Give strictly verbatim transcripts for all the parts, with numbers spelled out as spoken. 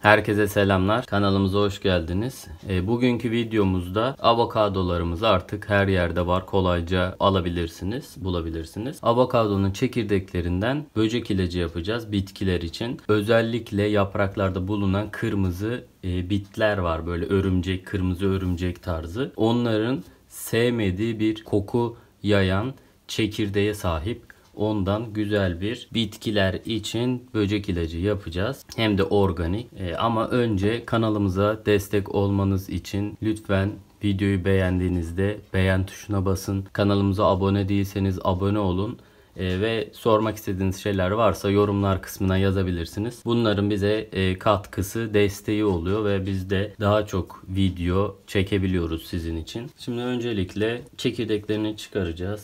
Herkese selamlar. Kanalımıza hoş geldiniz. E, bugünkü videomuzda avokadolarımız artık her yerde var. Kolayca alabilirsiniz, bulabilirsiniz. Avokadonun çekirdeklerinden böcek ilacı yapacağız bitkiler için. Özellikle yapraklarda bulunan kırmızı e, bitler var. Böyle örümcek, kırmızı örümcek tarzı. Onların sevmediği bir koku yayan çekirdeğe sahip. Ondan güzel bir bitkiler için böcek ilacı yapacağız. Hem de organik. Ee, ama önce kanalımıza destek olmanız için lütfen videoyu beğendiğinizde beğen tuşuna basın. Kanalımıza abone değilseniz abone olun. Ee, ve sormak istediğiniz şeyler varsa yorumlar kısmına yazabilirsiniz. Bunların bize e, katkısı, desteği oluyor ve biz de daha çok video çekebiliyoruz sizin için. Şimdi öncelikle çekirdeklerini çıkaracağız.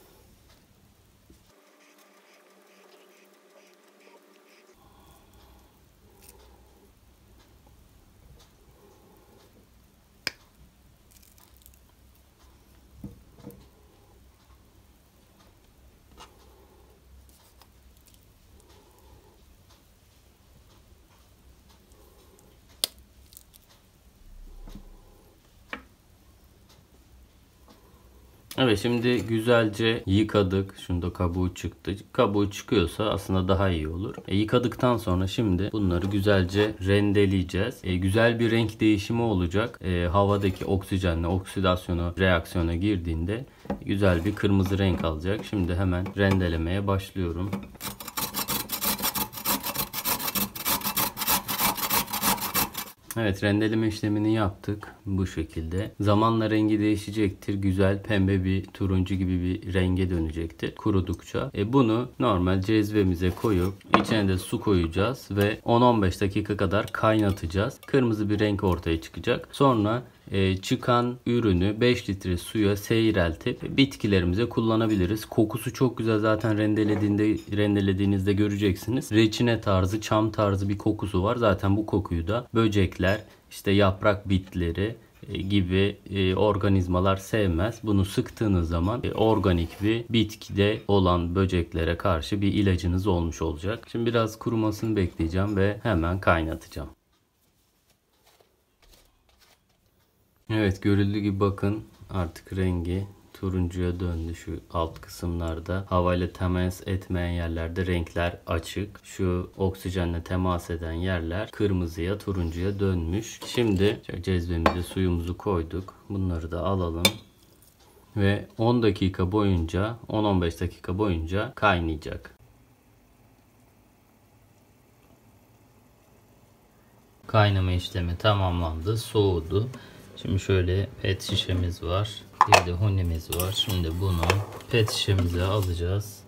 Evet, şimdi güzelce yıkadık. Şunda kabuğu çıktı. Kabuğu çıkıyorsa aslında daha iyi olur. E, yıkadıktan sonra şimdi bunları güzelce rendeleyeceğiz. E, güzel bir renk değişimi olacak. E, havadaki oksijenle oksidasyona, reaksiyona girdiğinde güzel bir kırmızı renk alacak. Şimdi hemen rendelemeye başlıyorum. Evet, rendeleme işlemini yaptık bu şekilde. Zamanla rengi değişecektir. Güzel pembe bir turuncu gibi bir renge dönecektir kurudukça. E bunu normal cezvemize koyup içine de su koyacağız ve on on beş dakika kadar kaynatacağız. Kırmızı bir renk ortaya çıkacak. Sonra e, çıkan ürünü beş litre suya seyreltip bitkilerimize kullanabiliriz. Kokusu çok güzel, zaten rendelediğinde rendelediğinizde göreceksiniz. Reçine tarzı, çam tarzı bir kokusu var. Zaten bu kokuyu da böcekler, işte yaprak bitleri gibi e, organizmalar sevmez. Bunu sıktığınız zaman e, organik bir bitkide olan böceklere karşı bir ilacınız olmuş olacak. Şimdi biraz kurumasını bekleyeceğim ve hemen kaynatacağım. Evet, görüldüğü gibi bakın artık rengi turuncuya döndü. Şu alt kısımlarda havayla temas etmeyen yerlerde renkler açık. Şu oksijenle temas eden yerler kırmızıya, turuncuya dönmüş. Şimdi cezvemize suyumuzu koyduk. Bunları da alalım. Ve on dakika boyunca, on on beş dakika boyunca kaynayacak. Kaynama işlemi tamamlandı. Soğudu. Şimdi şöyle pet şişemiz var. Bir de hunimiz var. Şimdi bunu pet şişemize alacağız.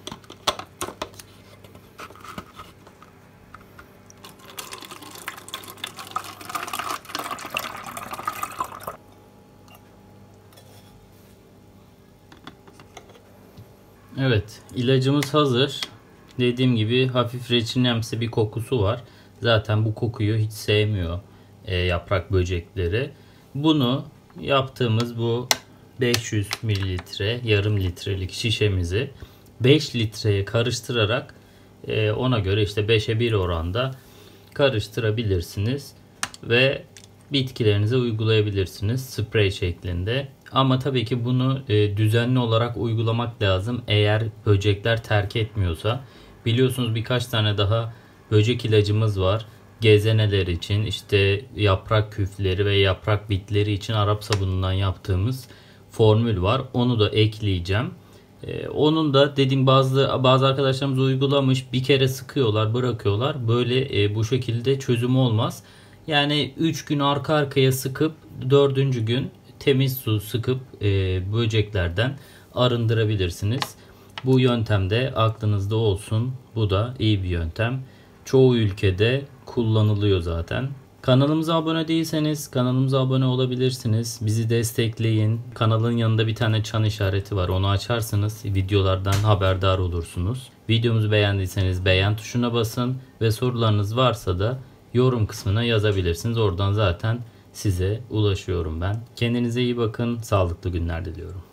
Evet, ilacımız hazır. Dediğim gibi hafif reçinemsi bir kokusu var. Zaten bu kokuyu hiç sevmiyor e, yaprak böcekleri. Bunu yaptığımız bu beş yüz mililitre yarım litrelik şişemizi beş litreye karıştırarak e, ona göre işte beşe bir oranda karıştırabilirsiniz ve bitkilerinize uygulayabilirsiniz sprey şeklinde. Ama tabii ki bunu e, düzenli olarak uygulamak lazım eğer böcekler terk etmiyorsa. Biliyorsunuz birkaç tane daha böcek ilacımız var. Gezeneler için, işte yaprak küfleri ve yaprak bitleri için Arap sabunundan yaptığımız formül var. Onu da ekleyeceğim. Ee, onun da dediğim bazı bazı arkadaşlarımız uygulamış, bir kere sıkıyorlar, bırakıyorlar. Böyle e, bu şekilde çözüm olmaz. Yani üç gün arka arkaya sıkıp dördüncü gün temiz su sıkıp e, böceklerden arındırabilirsiniz. Bu yöntemde aklınızda olsun. Bu da iyi bir yöntem. Çoğu ülkede kullanılıyor zaten. Kanalımıza abone değilseniz kanalımıza abone olabilirsiniz. Bizi destekleyin. Kanalın yanında bir tane çan işareti var. Onu açarsanız videolardan haberdar olursunuz. Videomuzu beğendiyseniz beğen tuşuna basın ve sorularınız varsa da yorum kısmına yazabilirsiniz. Oradan zaten size ulaşıyorum ben. Kendinize iyi bakın. Sağlıklı günler diliyorum.